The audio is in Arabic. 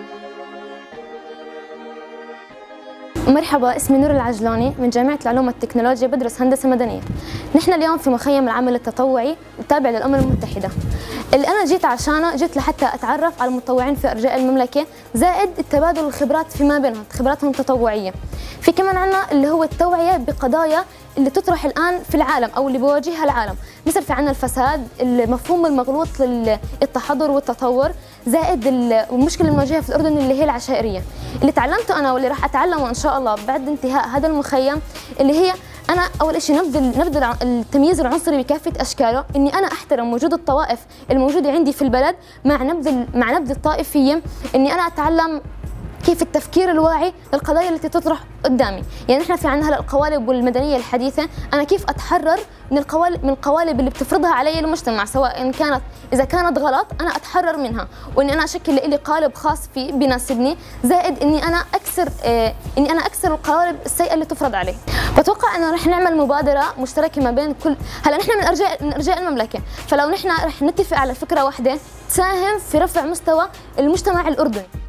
مرحبا، اسمي نور العجلوني من جامعية العلوم والتكنولوجيا، بدرس هندسة مدنية. نحن اليوم في مخيم العمل التطوعي التابع للأمم المتحدة. اللي أنا جيت عشانه، جيت لحتى أتعرف على المتطوعين في أرجاء المملكة، زائد التبادل الخبرات فيما بينهم، خبراتهم التطوعية. في كمان عنا اللي هو التوعية بقضايا اللي تطرح الآن في العالم أو اللي بيواجهها العالم، مثل في عنا الفساد، المفهوم المغلوط للتحضر والتطور، زائد المشكلة المواجهة في الأردن اللي هي العشائرية. اللي تعلمته أنا واللي راح أتعلمه إن شاء الله بعد انتهاء هذا المخيم، اللي هي أنا أول شيء نبذل التمييز العنصري بكافة أشكاله، إني أنا أحترم وجود الطوائف الموجودة عندي في البلد مع نبذ الطائفية، إني أنا أتعلم كيف التفكير الواعي للقضايا التي تطرح قدامي. يعني نحن في عندنا هلا القوالب والمدنيه الحديثه، انا كيف اتحرر من القوالب اللي بتفرضها علي المجتمع، سواء اذا كانت غلط انا اتحرر منها، واني انا اشكل لي قالب خاص فيه بيناسبني، زائد اني انا اكسر القوالب السيئه اللي تفرض علي. بتوقع انه رح نعمل مبادره مشتركه ما بين كل، هلا نحن من ارجاء المملكه، فلو نحن رح نتفق على فكره واحده تساهم في رفع مستوى المجتمع الاردني.